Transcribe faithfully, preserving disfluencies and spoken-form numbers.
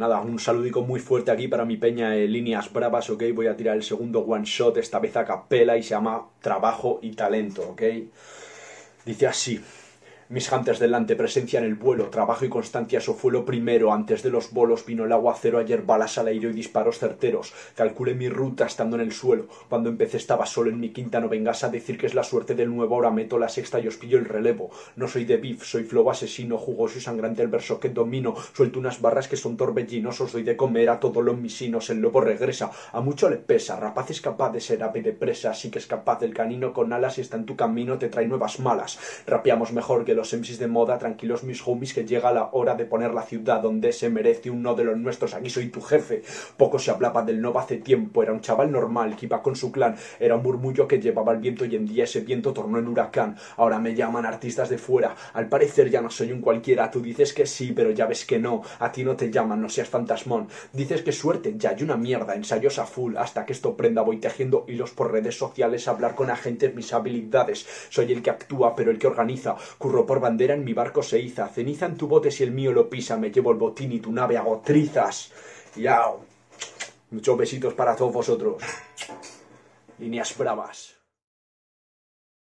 nada, un saludico muy fuerte aquí para mi peña de líneas bravas, ok. Voy a tirar el segundo one shot, esta vez a capela, y se llama Trabajo y Talento, ok. Dice así: mis hunters delante, presencia en el vuelo, trabajo y constancia, eso fue lo primero. Antes de los bolos vino el aguacero, ayer balas al aire y disparos certeros. Calculé mi ruta estando en el suelo. Cuando empecé estaba solo en mi quinta, no vengas a decir que es la suerte del nuevo. Ahora meto la sexta y os pillo el relevo. No soy de beef, soy flow asesino, jugoso y sangrante el verso que domino. Suelto unas barras que son torbellinos, os doy de comer a todos los misinos. El lobo regresa, a mucho le pesa. Rapaz es capaz de ser ave de presa, así que es capaz del canino con alas y está en tu camino, te trae nuevas malas. Rapeamos mejor que los Los M Cs de moda, tranquilos mis homies que llega la hora de poner la ciudad donde se merece uno de los nuestros, aquí soy tu jefe. Poco se hablaba del Nova hace tiempo, era un chaval normal que iba con su clan, era un murmullo que llevaba el viento y en día ese viento tornó en huracán. Ahora me llaman artistas de fuera, al parecer ya no soy un cualquiera, tú dices que sí, pero ya ves que no, a ti no te llaman, no seas fantasmón. Dices que suerte, ya hay una mierda, ensayos a full, hasta que esto prenda voy tejiendo hilos por redes sociales, hablar con agentes, mis habilidades, soy el que actúa pero el que organiza, curro por bandera en mi barco se iza, ceniza en tu bote si el mío lo pisa, me llevo el botín y tu nave hago trizas. Yao. Muchos besitos para todos vosotros. Líneas bravas.